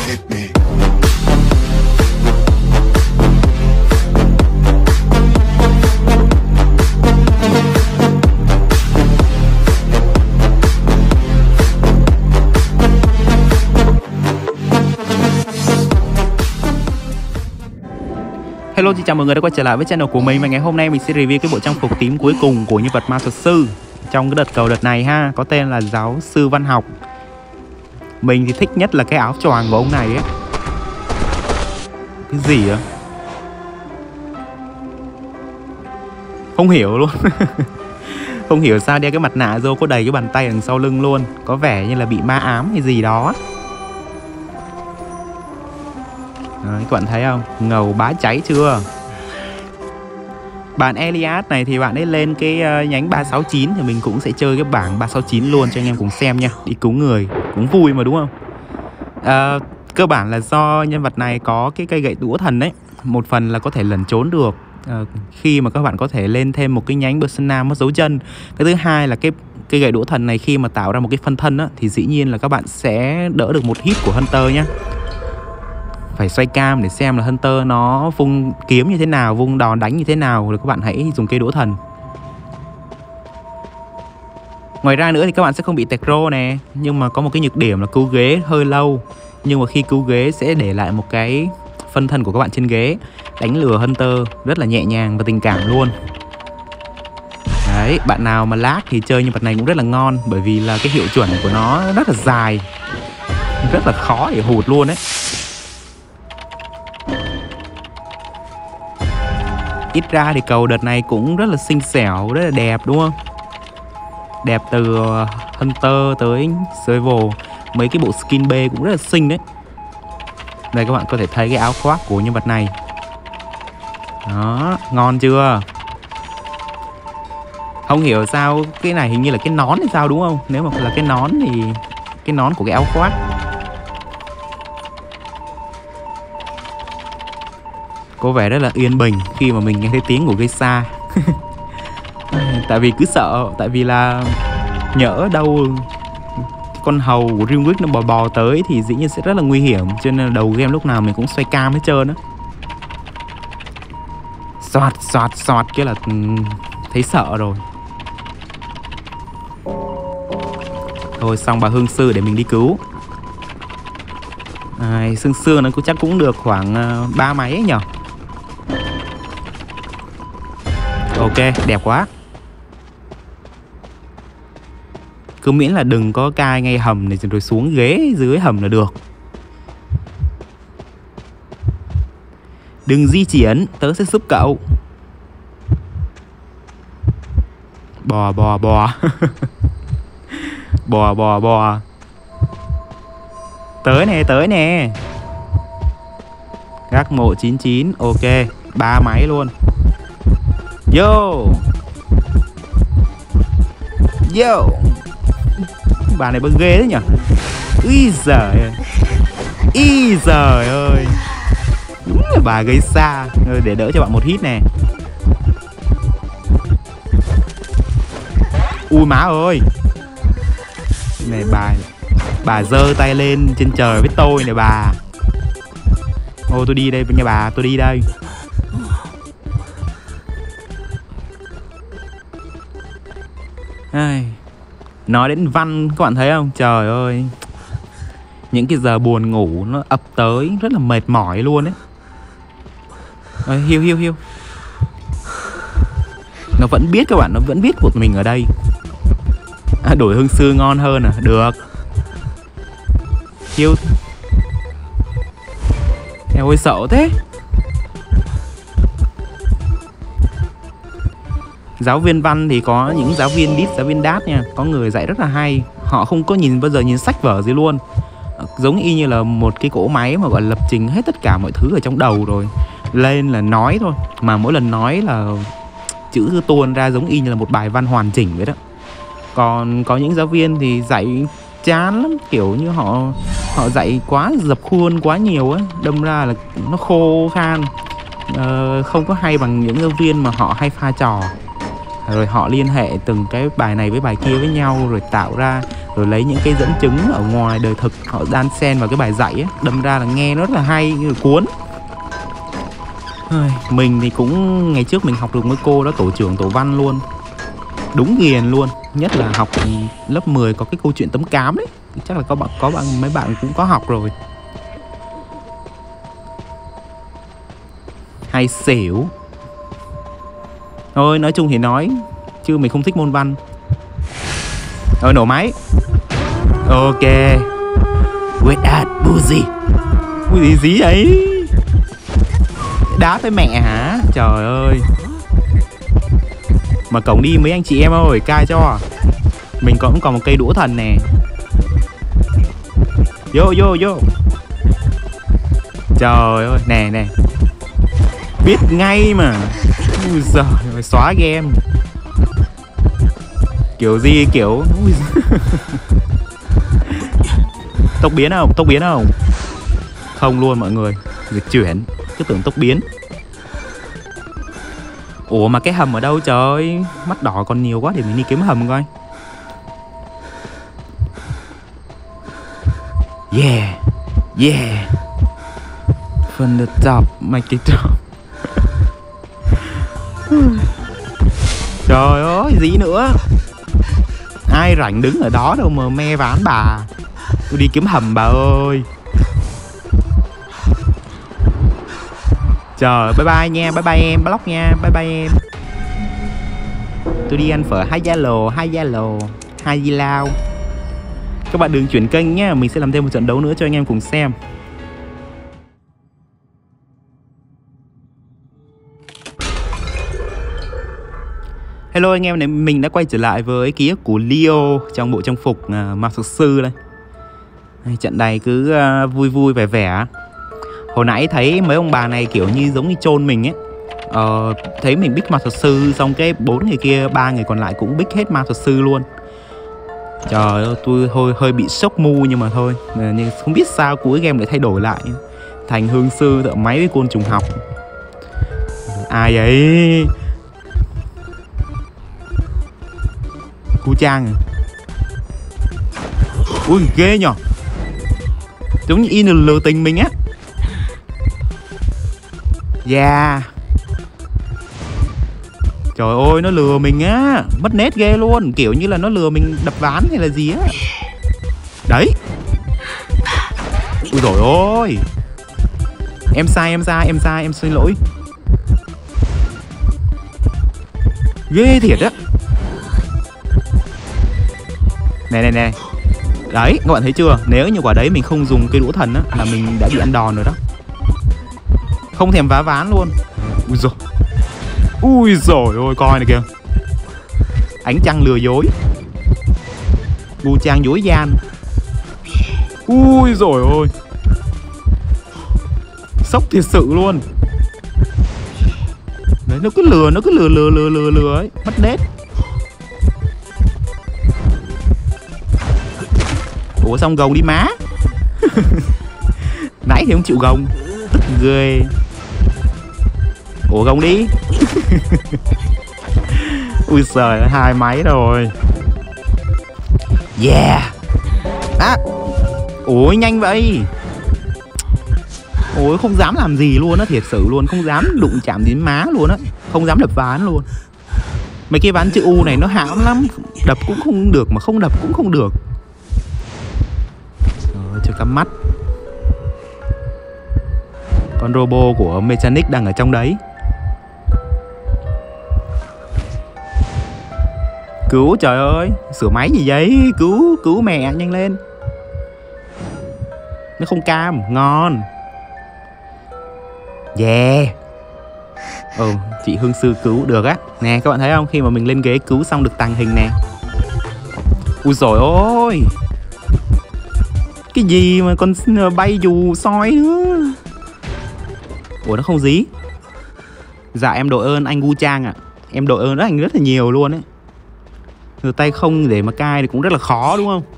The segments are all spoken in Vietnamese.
hit me. Hello, xin chào mọi người đã quay trở lại với channel của mình. Và ngày hôm nay mình sẽ review cái bộ trang phục tím cuối cùng của nhân vật ma thuật sư trong cái đợt cầu đợt này ha, có tên là giáo sư văn học. Mình thì thích nhất là cái áo choàng của ông này ấy. Cái gì á? Không hiểu luôn. Không hiểu sao đeo cái mặt nạ vô có đầy cái bàn tay đằng sau lưng luôn, có vẻ như là bị ma ám hay gì đó. Đấy, các bạn thấy không? Ngầu bá cháy chưa? Bạn Elias này thì bạn ấy lên cái nhánh 369, thì mình cũng sẽ chơi cái bảng 369 luôn cho anh em cùng xem nha. Đi cứu người cũng vui mà đúng không? Cơ bản là do nhân vật này có cái cây gậy đũa thần đấy. Một phần là có thể lẩn trốn được khi mà các bạn có thể lên thêm một cái nhánh persona mất dấu chân. Cái thứ hai là cái cây gậy đũa thần này khi mà tạo ra một cái phân thân á, thì dĩ nhiên là các bạn sẽ đỡ được một hit của Hunter nhá. Phải xoay cam để xem là Hunter nó vung kiếm như thế nào, vung đòn đánh như thế nào, rồi các bạn hãy dùng cây đũa thần. Ngoài ra nữa thì các bạn sẽ không bị tecro nè. Nhưng mà có một cái nhược điểm là cứu ghế hơi lâu. Nhưng mà khi cứu ghế sẽ để lại một cái phân thân của các bạn trên ghế, đánh lừa Hunter rất là nhẹ nhàng và tình cảm luôn. Đấy, bạn nào mà lag thì chơi nhân vật này cũng rất là ngon, bởi vì là cái hiệu chuẩn của nó rất là dài, rất là khó để hụt luôn đấy. Ít ra thì cầu đợt này cũng rất là xinh xẻo, rất là đẹp đúng không? Đẹp từ Hunter tới Survival. Mấy cái bộ skin B cũng rất là xinh đấy. Đây các bạn có thể thấy cái áo khoác của nhân vật này. Đó, ngon chưa? Không hiểu sao cái này hình như là cái nón hay sao đúng không? Nếu mà là cái nón thì cái nón của cái áo khoác. Có vẻ rất là yên bình khi mà mình nghe thấy tiếng của Geisha. Tại vì cứ sợ, tại vì là nhỡ đâu con hầu của Dreamwick nó bò tới thì dĩ nhiên sẽ rất là nguy hiểm. Cho nên là đầu game lúc nào mình cũng xoay cam hết trơn á. Xoạt cái là thấy sợ rồi. Thôi xong bà Hương Sư để mình đi cứu. Xương nó chắc cũng được khoảng 3 máy ấy nhở. Ok, đẹp quá. Cứ miễn là đừng có cai ngay hầm này rồi xuống ghế dưới hầm là được. Đừng di chuyển, tớ sẽ giúp cậu. Bò Bò. Tới nè. Gác mộ 99, ok, 3 máy luôn. Yo. Bà này bơ ghê đấy nhỉ. Ý giời ơi. Đúng là bà gây xa. Để đỡ cho bạn một hit nè. Ui má ơi. Này bà giơ tay lên trên trời với tôi này bà. Ô tôi đi đây nha bà, tôi đi đây. Nói đến văn các bạn thấy không? Trời ơi, những cái giờ buồn ngủ nó ập tới rất là mệt mỏi luôn ấy. Hiu. Nó vẫn biết các bạn, nó vẫn biết của mình ở đây. Đổi Hương Sư ngon hơn à? Được. Hiu. Eo ơi sợ thế. Giáo viên văn thì có những giáo viên đít, giáo viên đát nha. Có người dạy rất là hay. Họ không có bao giờ nhìn sách vở gì luôn. Giống y như là một cái cỗ máy mà gọi là lập trình hết tất cả mọi thứ ở trong đầu rồi. Lên là nói thôi. Mà mỗi lần nói là chữ cứ tuôn ra giống y như là một bài văn hoàn chỉnh vậy đó. Còn có những giáo viên thì dạy chán lắm. Kiểu như họ dạy quá dập khuôn quá nhiều á. Đâm ra là nó khô khan. Không có hay bằng những giáo viên mà họ hay pha trò. Rồi họ liên hệ từng cái bài này với bài kia với nhau, rồi tạo ra rồi lấy những cái dẫn chứng ở ngoài đời thực họ đan xen vào cái bài dạy ấy, đâm ra là nghe nó rất là hay, cuốn. Mình thì cũng ngày trước mình học được với cô đó, tổ trưởng tổ văn luôn, đúng ghiền luôn. Nhất là học lớp 10 có cái câu chuyện tấm cám đấy, chắc là mấy bạn cũng có học rồi. Hay xỉu. Thôi nói chung thì nói chứ mình không thích môn văn. Nổ máy. Ok. Wait at Buzi. Ui gì ấy. Đá tới mẹ hả? Trời ơi. Mà cổng đi mấy anh chị em ơi, cai cho. Mình cũng còn một cây đũa thần nè. Vô. Trời ơi, nè. Biết ngay mà. Ui giời, xóa game. Kiểu gì kiểu. Tốc biến không? Không luôn mọi người. Dịch chuyển, cứ tưởng tốc biến. Ủa mà cái hầm ở đâu trời? Mắt đỏ còn nhiều quá, để mình đi kiếm hầm coi. Yeah. From the top, make it top. Trời ơi, gì nữa? Ai rảnh đứng ở đó đâu mà me ván bà. Tôi đi kiếm hầm bà ơi. Trời, bye bye nha, bye bye em, block nha, bye bye em. Tôi đi ăn phở hai gia lồ, hai di lao. Các bạn đừng chuyển kênh nhé, mình sẽ làm thêm một trận đấu nữa cho anh em cùng xem. Hello anh em, mình đã quay trở lại với ký ức của Leo trong bộ trang phục ma thuật sư đây. Trận này cứ vui vẻ. Hồi nãy thấy mấy ông bà này kiểu như giống như chôn mình ấy. Thấy mình bích ma thuật sư, xong cái 4 người kia, 3 người còn lại cũng bích hết ma thuật sư luôn. Trời ơi, tôi hơi bị sốc mu, nhưng mà thôi, nhưng không biết sao cuối game lại thay đổi lại thành hương sư thợ máy với côn trùng học. Ai vậy? Cu Trang à? Ui ghê nhở, giống như in lừa tình mình á. Trời ơi, nó lừa mình á, mất nét ghê luôn, kiểu như là nó lừa mình đập ván hay là gì á. Đấy. Ui dồi ôi. Em sai, em xin lỗi. Ghê thiệt á. Này. Đấy, các bạn thấy chưa? Nếu như quả đấy mình không dùng cây đũa thần á, là mình đã bị ăn đòn rồi đó. Không thèm vá ván luôn. Ui dồi ôi, coi này kìa. Ánh trăng lừa dối. Gu Trang dối gian. Ui dồi ôi. Sốc thiệt sự luôn. Đấy, nó cứ lừa ấy, mất nét. Ủa xong gồng đi má. Nãy thì không chịu gồng, tức ghê. Ủa gồng đi. Ui giời, 2 máy rồi. Ủa nhanh vậy. Ôi không dám làm gì luôn á, thiệt sự luôn, không dám đụng chạm đến má luôn á, không dám đập ván luôn. Mấy cái ván chữ U này nó hãm lắm, đập cũng không được mà không đập cũng không được. Cho cắm mắt. Con robot của Mechanic đang ở trong đấy. Cứu, trời ơi, sửa máy gì vậy? Cứu mẹ, nhanh lên. Nó không cam, ngon. Chị Hương Sư cứu được á. Nè các bạn thấy không, khi mà mình lên ghế cứu xong được tàng hình nè. Ui dồi ôi. Cái gì mà con bay dù soi nữa. Ủa nó không dí. Dạ em đội ơn anh Gu Trang ạ. Em đội ơn anh rất là nhiều luôn ấy. Từ tay không để mà cai thì cũng rất là khó đúng không?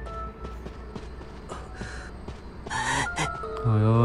Trời ơi.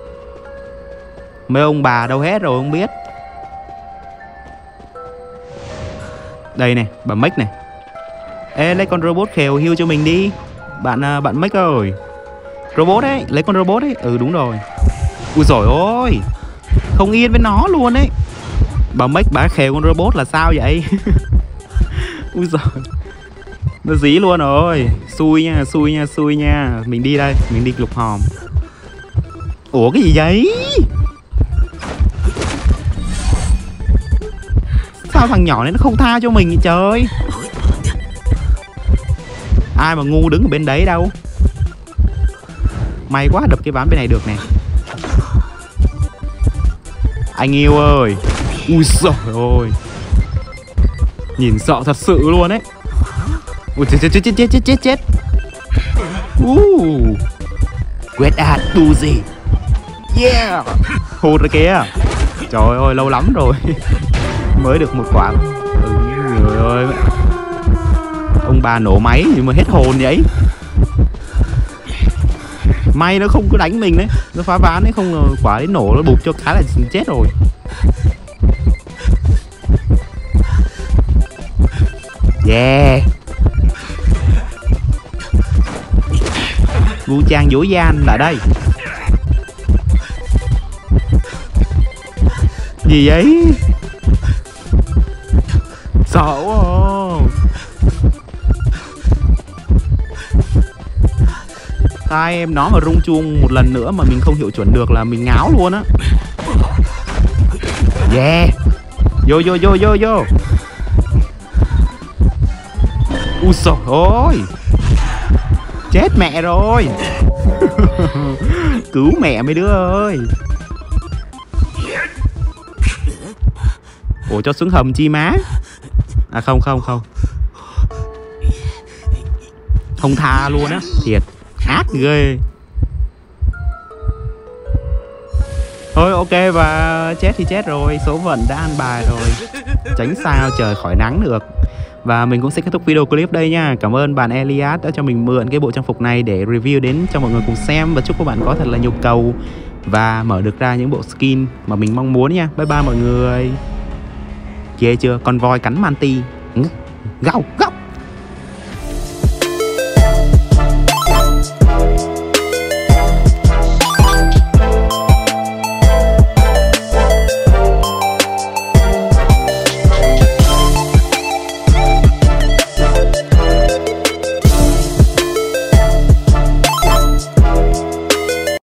Mấy ông bà đâu hết rồi không biết. Đây này, bà Mếch này. Ê, lấy con robot khều heal cho mình đi. Bạn Make ơi. Robot ấy, lấy con robot ấy. Ừ đúng rồi. Ui dồi ôi, không yên với nó luôn ấy. Bà Make bà khều con robot là sao vậy? Ui giời, nó dí luôn rồi. Xui nha, xui nha, xui nha. Mình đi đây, mình đi lục hòm. Ủa cái gì vậy? Sao thằng nhỏ này nó không tha cho mình vậy trời? Ai mà ngu đứng ở bên đấy đâu. May quá đập cái ván bên này được nè. Anh yêu ơi. Ui giời ơi, nhìn sợ thật sự luôn ấy. Ui chết. Quét ạt đù gì. Yeah. Hụt rồi kìa. Trời ơi lâu lắm rồi mới được một quả. Trời ơi, ông bà nổ máy nhưng mà hết hồn vậy. May nó không có đánh mình đấy, nó phá ván đấy, không quả đấy nổ nó bụp cho khá là chết rồi. Yeah. Vũ trang dối gian lại đây. Gì vậy? Sợ quá. Hai em nó mà rung chuông một lần nữa mà mình không hiệu chuẩn được là mình ngáo luôn á. Yeah. Vô. Ui trời ơi, chết mẹ rồi. Cứu mẹ mấy đứa ơi. Ủa cho xuống hầm chi má. À không. Không tha luôn á, thiệt ác ghê. Thôi ok, và chết thì chết rồi, số phận đã ăn bài rồi. Tránh sao trời khỏi nắng được. Và mình cũng sẽ kết thúc video clip đây nha. Cảm ơn bạn Elias đã cho mình mượn cái bộ trang phục này để review đến cho mọi người cùng xem. Và chúc các bạn có thật là nhiều cầu và mở được ra những bộ skin mà mình mong muốn nha. Bye bye mọi người. Ghê chưa, con voi cắn manti. Gâu.